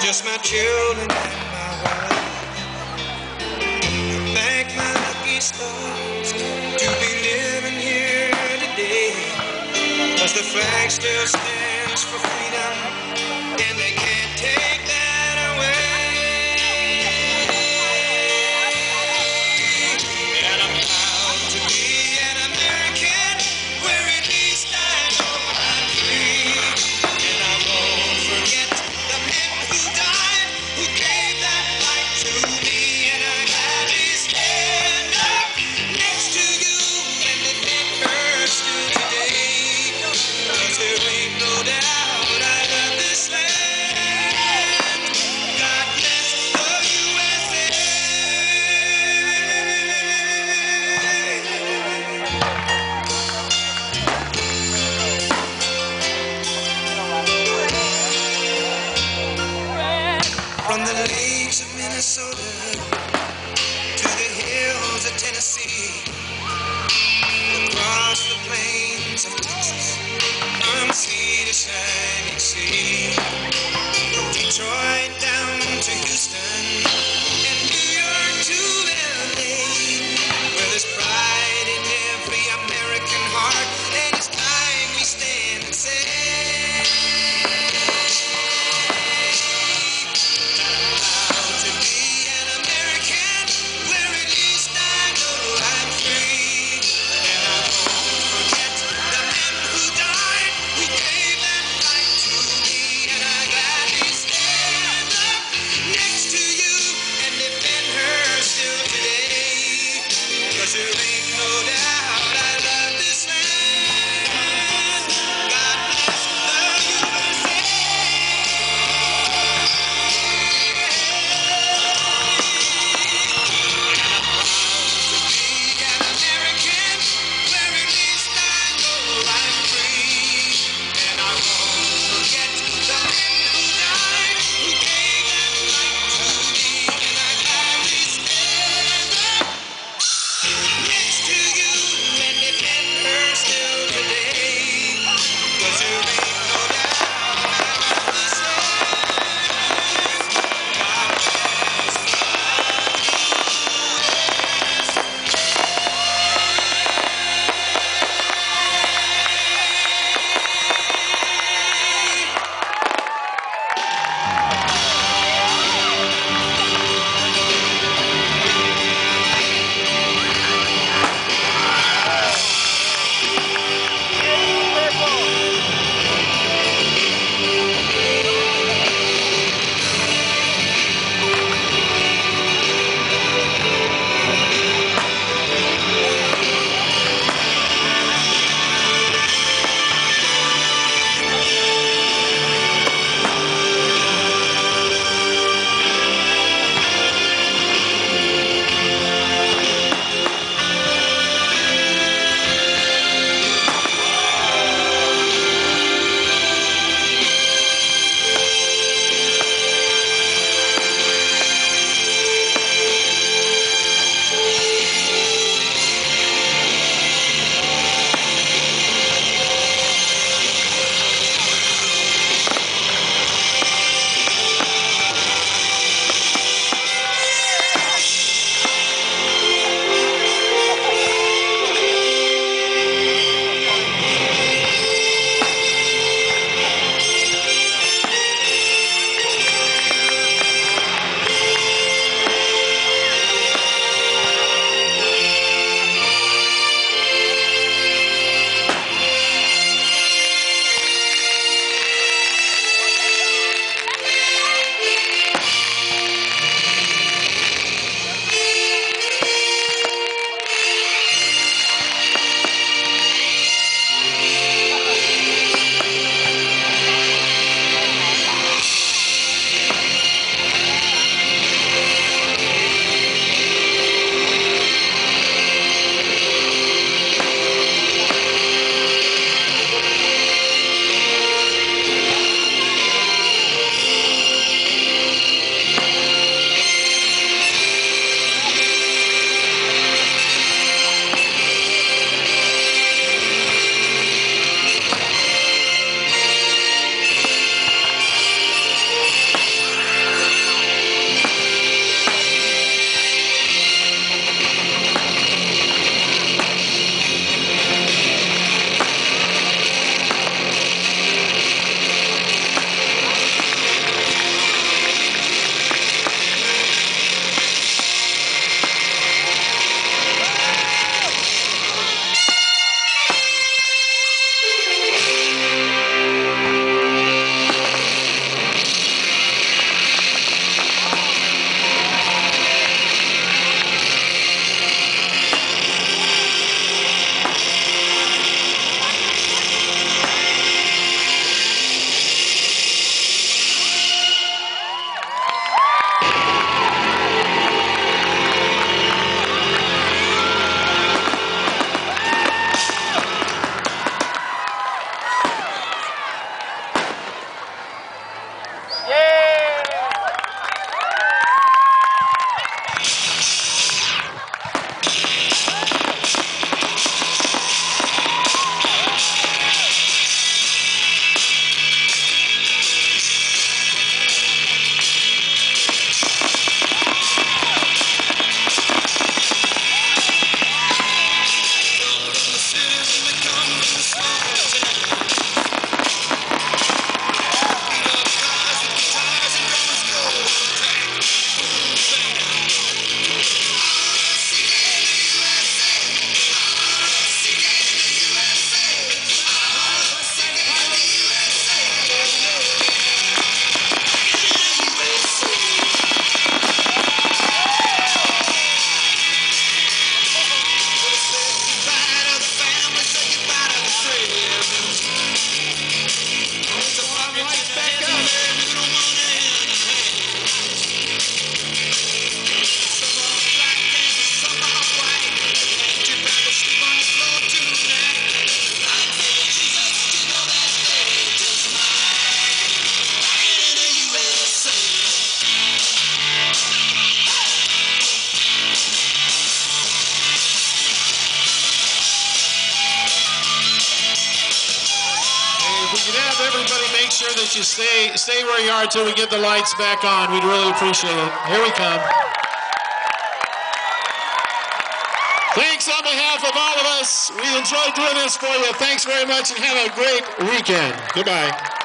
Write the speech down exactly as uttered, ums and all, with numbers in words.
just my children and my wife. Thank my lucky stars to be living here today. 'Cause the flag still stands for freedom, and they can't take that away. And I'm proud to be an American, where at least I know I'm free. And I won't forget the men who died, who gave that light to me. And I gladly stand up next to you, and if it hurts still today, 'cause there ain't no doubt I love this land. God bless the U S A. From the lakes of Minnesota to the hills of Tennessee, across the plains of Texas, from sea to shining sea, from Detroit down to Houston, and New York to L A, where there's pride in every American heart, and it's time we stand and say, proud to be an American, where at least I know I'm free. And I won't forget the men who died, who gave that light to me. And I everybody make sure that you stay stay where you are until we get the lights back on. We'd really appreciate it. Here we come. Thanks on behalf of all of us. We enjoyed doing this for you. Thanks very much and have a great weekend. Goodbye.